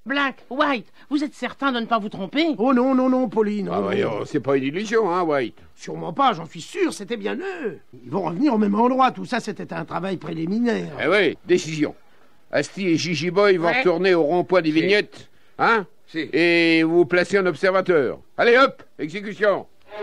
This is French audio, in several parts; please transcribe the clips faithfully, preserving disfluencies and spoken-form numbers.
Black, White, vous êtes certain de ne pas vous tromper? Oh non, non, non, Pauline. Ah, oh, voyons, c'est pas une illusion, hein, White? Sûrement pas, j'en suis sûr, c'était bien eux. Ils vont revenir au même endroit, tout ça, c'était un travail préliminaire. Eh oui, décision. Asti et Gigi Boy vont Ouais. retourner au rond-point des Si. vignettes, hein? Si. Et vous placez un observateur. Allez, hop, exécution.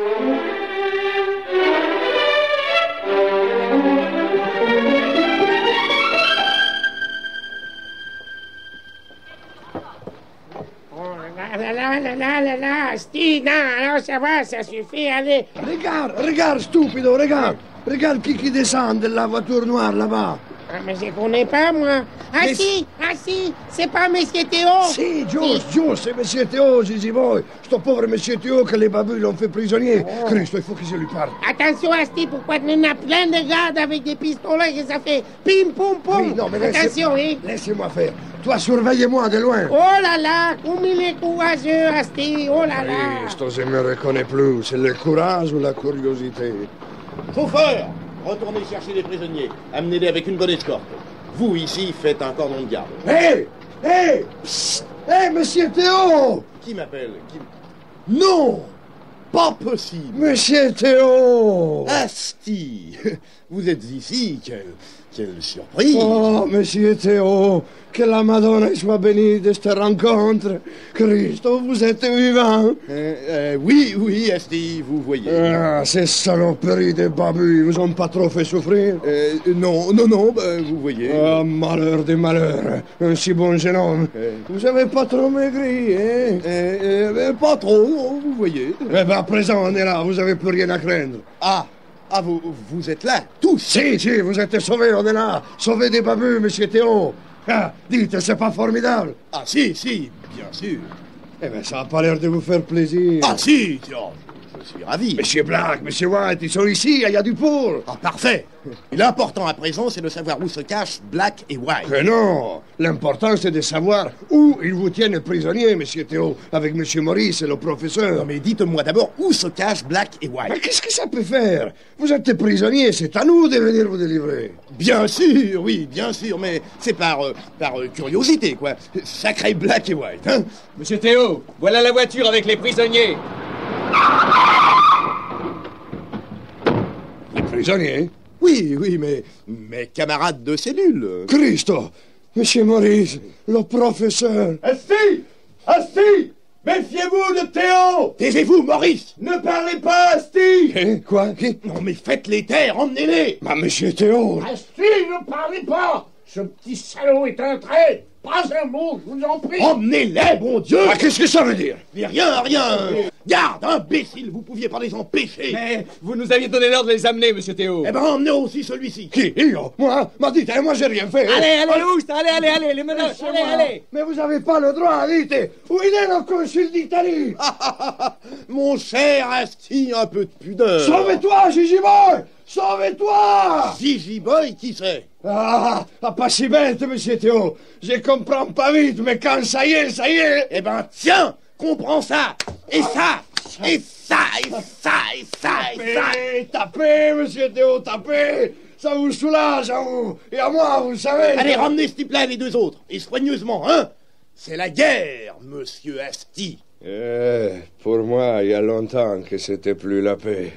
Là, là, là, là, là, là, là, Asti, non, alors ça va, ça suffit, allez. Regarde, regarde, stupido, regarde. Regarde qui qui descend de la voiture noire là-bas. Ah, mais je connais pas, moi. Ah Mais- si, ah si, c'est pas Monsieur Théo. Si, giusto, giusto, c'est Monsieur Théo, Gigi Boy. Sto pauvre Monsieur Théo que les babus l'ont fait prisonnier. Christ, il faut que je lui parle. Attention, Asti, pourquoi il y en a plein de gardes avec des pistolets et ça fait pim, poum, poum. Oui, non, mais laissez- Attention, hein. Laissez-moi faire. Toi, surveillez-moi de loin. Oh là là, comme il est courageux, Asti, oh là là. Christ, je me reconnais plus. C'est le courage ou la curiosité? Chauffeur, retournez chercher les prisonniers. Amenez-les avec une bonne escorte. Vous, ici, faites un cordon de garde. Hé! Hé! Psst! Hé, Monsieur Théo! Qui m'appelle Qui... Non! Pas possible. Monsieur Théo! Asti, vous êtes ici. Quelle, quelle surprise. Oh, Monsieur Théo, que la Madonna soit bénie de cette rencontre. Christo, vous êtes vivant. Euh, euh, oui, oui, Asti, vous voyez. Ah, ces saloperies de babus, ils vous ont pas trop fait souffrir? Euh, non, non, non, bah, vous voyez. Ah, malheur des malheurs, un si bon jeune homme. Euh. Vous avez pas trop maigri, hein? Euh, euh, pas trop, non, vous voyez. Eh ben, à présent, on est là, vous avez plus rien à craindre. Ah, ah, vous, vous êtes là, tous. Si, si, vous êtes sauvés, on est là. Sauvés des babus, Monsieur Théo. Ah, dites, c'est pas formidable? Ah, si, si, bien sûr. Eh ben, ça a pas l'air de vous faire plaisir. Ah, si, tiens, je, je suis ravi. Monsieur Black, Monsieur White, ils sont ici, il y a du pour. Ah, parfait. Et l'important à présent, c'est de savoir où se cachent Black et White. Que non. L'important, c'est de savoir où ils vous tiennent prisonnier, Monsieur Théo, avec Monsieur Maurice et le professeur. Non, mais dites-moi d'abord où se cachent Black et White. Mais qu'est-ce que ça peut faire? Vous êtes prisonnier, c'est à nous de venir vous délivrer. Bien sûr, oui, bien sûr, mais c'est par, euh, par euh, curiosité, quoi. Sacré Black et White, hein. Monsieur Théo, voilà la voiture avec les prisonniers. Les prisonniers? Oui, oui, mais mes camarades de cellule. Christo! Monsieur Maurice, le professeur. Asti! Asti! Méfiez-vous de Théo! Taisez-vous, Maurice! Ne parlez pas, Asti! Hein? Quoi? Qui? Non, mais faites-les taire, emmenez-les! Bah, Monsieur Théo! Asti, ne parlez pas. Ce petit salaud est un trait. Pas un mot, je vous en prie. Emmenez-les, bon Dieu! Ah, qu'est-ce que ça veut dire? Mais rien, rien! Garde, imbécile, vous pouviez pas les empêcher! Mais vous nous aviez donné l'ordre de les amener, monsieur Théo. Eh ben, emmenez aussi celui-ci! Qui? Io? Moi? Ma dites, hein, moi j'ai rien fait. Allez, allez, Oust, allez, allez, allez, les menottes, allez, allez. Mais vous avez pas le droit, dites. Où il est le consul d'Italie? Ah, ah, ah, ah. Mon cher Asti, un peu de pudeur! Sauve-toi, Gigi Boy! Sauve-toi! Gigi Boy, qui c'est? Ah, ah, pas si bête, Monsieur Théo. Je comprends pas vite, mais quand ça y est, ça y est. Eh ben, tiens, comprends ça! Et ça! Et ça! Et ça! Et ça! Et ça! Tapez, tapez, Monsieur Théo, tapez. Ça vous soulage à vous. Et à moi, vous savez. Allez, ramenez ce type-là et les deux autres, et soigneusement, hein? C'est la guerre, monsieur Asti! Eh, pour moi, il y a longtemps que c'était plus la paix.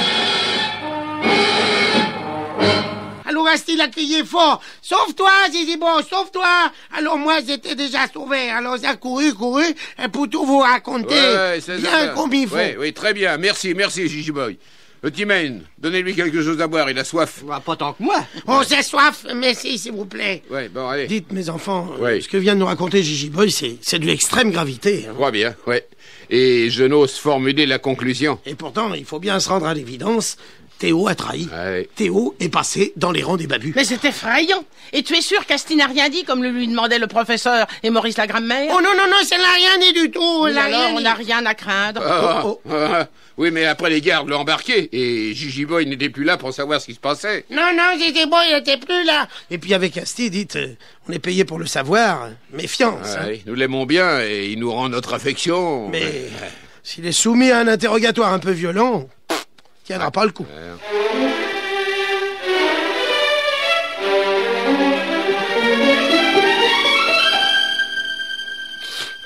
Alors Asti a crié fort. Sauve-toi, Gigi Boy, sauve-toi. Alors moi, j'étais déjà sauvé. Alors j'ai couru, couru, et pour tout vous raconter, Ouais, c'est bien ça. comme il faut. Oui, oui, très bien. Merci, merci, Gigi Boy. Petit Maine, donnez-lui quelque chose à boire, il a soif. Bah, pas tant que moi. Oh, j'ai soif, merci, s'il vous plaît. Ouais, bon, allez. Dites, mes enfants, euh, Oui. ce que vient de nous raconter Gigi Boy, c'est, c'est de l'extrême gravité. hein. Je crois bien, ouais. Et je n'ose formuler la conclusion. Et pourtant, il faut bien se rendre à l'évidence, Théo a trahi. Ouais. Théo est passé dans les rangs des babus. Mais c'est effrayant. Et tu es sûr qu'Asti n'a rien dit, comme le lui demandait le professeur et Maurice la grammaire? Oh non, non, non, ça n'a rien dit du tout. Oui, elle n'a alors, rien on dit. n'a rien à craindre. Ah, oh, ah, oui, mais après les gardes l'ont embarqué, et Gigi Boy n'était plus là pour savoir ce qui se passait. Non, non, Gigi Boy, il n'était plus là. Et puis avec Asti, dites, euh, on est payé pour le savoir. Méfiance. hein. Ouais, nous l'aimons bien, et il nous rend notre affection. Mais Ouais. s'il est soumis à un interrogatoire un peu violent, pff, tiendra pas le coup.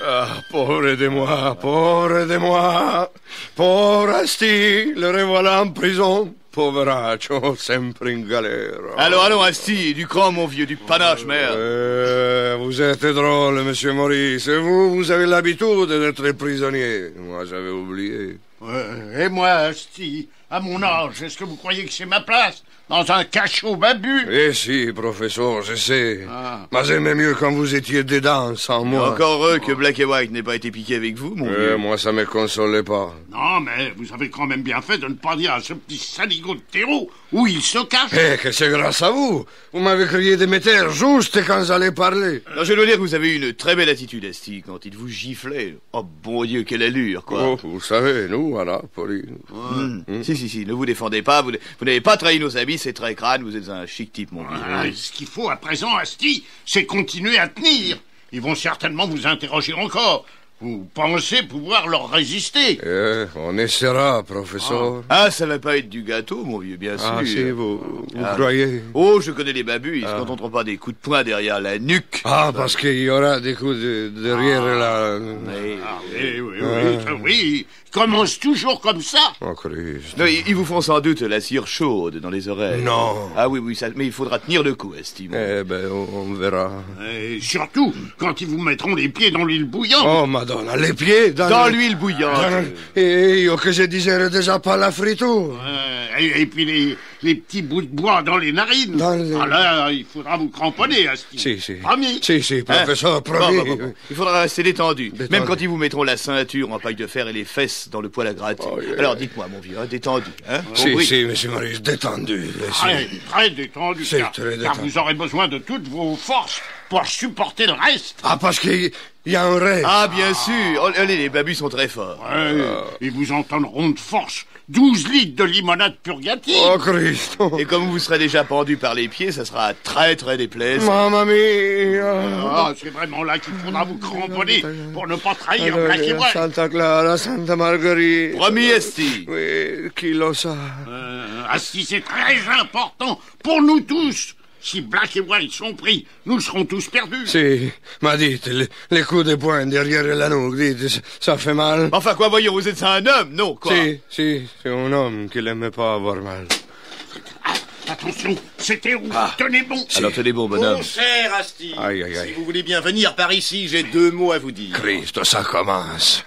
Ah, pauvre de moi, pauvre de moi. Pauvre Asti, le revoilà en prison. Poveraccio, sempre in galera. Allons, allons, Asti, du cran, mon vieux, du panache, merde. Euh, vous êtes drôle, monsieur Maurice. Et vous, vous avez l'habitude d'être prisonnier. Moi, j'avais oublié. Euh, et moi, Asti, à mon âge, est-ce que vous croyez que c'est ma place? Dans un cachot babu? Eh si, professeur, je sais. Ah. Mais j'aimais mieux quand vous étiez dedans, sans moi. Encore heureux que Black et White n'ait pas été piqué avec vous, mon Eh, vieux. moi, ça me consolait pas. Non, mais vous avez quand même bien fait de ne pas dire à ce petit saligot de Théo où il se cache. Eh, que c'est grâce à vous. Vous m'avez crié de m'éteindre juste quand j'allais parler. Non, je dois dire que vous avez eu une très belle attitude, Asti, quand il vous giflait. Oh, bon Dieu, quelle allure, quoi. Oh, vous savez, nous, voilà, Pauline. Hum. Hum. Si, si, si, ne vous défendez pas, vous, vous n'avez pas trahi nos amis, c'est très crâne, vous êtes un chic type, mon vieux. Ah, ce qu'il faut à présent, Asti, c'est continuer à tenir. Ils vont certainement vous interroger encore. Vous pensez pouvoir leur résister? Eh, on essaiera, professeur. Ah, ça va pas être du gâteau, mon vieux, bien sûr. Ah, si, vous, vous Ah. croyez? Oh, je connais les babus, ils Ah. se contenteront pas des coups de poing derrière la nuque. Ah, parce qu'il y aura des coups de, derrière la... Mais- Ah, oui, oui, oui, ça, oui. Ils commencent toujours comme ça. Oh, Christ. Non, ils ils vous font sans doute la cire chaude dans les oreilles. Non. Ah oui, oui, ça, mais il faudra tenir le coup, Esti. mon vieux. Eh ben, on, on verra. Et surtout, quand ils vous mettront les pieds dans l'huile bouillante. Oh, madonna, les pieds dans... Dans le- l'huile bouillante. dans- Et io che je disais déjà pas la friture. Euh, et, et puis les, les petits bouts de bois dans les narines. Dans les- Ah là, il faudra vous cramponner, Asti. Si, si. Promis. Si, si, professeur, Hein promis. Bon, bon, bon, bon. Il faudra rester détendu. Détendu. Même quand ils vous mettront la ceinture en paille de fer et les fesses dans le poêle à gratter. Oh, yeah. Alors dites-moi, mon vieux, hein, détendu. Hein Si, Compris si, monsieur Maurice, détendu. si. Très, très détendu, C'est car, très car détendu. vous aurez besoin de toutes vos forces pour supporter le reste. Ah, parce qu'il y a un rêve. Ah, bien sûr. Oh, allez, les babus sont très forts. Ouais, Ils vous entendront de force douze litres de limonade purgative. Oh, Christ. Et comme vous serez déjà pendu par les pieds, ça sera très très déplaisant. Mamma mia. Ah, c'est vraiment là qu'il faudra vous cramponner pour ne pas trahir Black et White. Santa Clara, Santa Marguerite. Promis, Esti. Oui, qui lo sa. Euh, Asti, c'est très important pour nous tous. Si Black et White sont pris, nous serons tous perdus. Si, ma dites, les, les coups de poing derrière la nuque, dites, ça- ça fait mal. Enfin, quoi, voyons, vous êtes un homme, non, quoi. Si, si, c'est un homme qui n'aimait pas avoir mal. Ah, attention, c'était où? Ah. Tenez bon. Alors tenez bon, bonhomme. Mon cher Asti, Aïe, aïe, aïe. si vous voulez bien venir par ici, j'ai deux mots à vous dire. Christ, ça commence.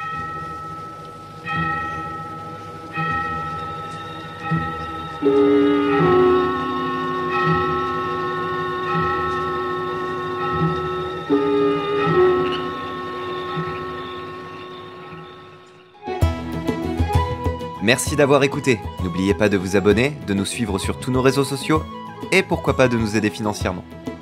Merci d'avoir écouté. N'oubliez pas de vous abonner, de nous suivre sur tous nos réseaux sociaux et pourquoi pas de nous aider financièrement.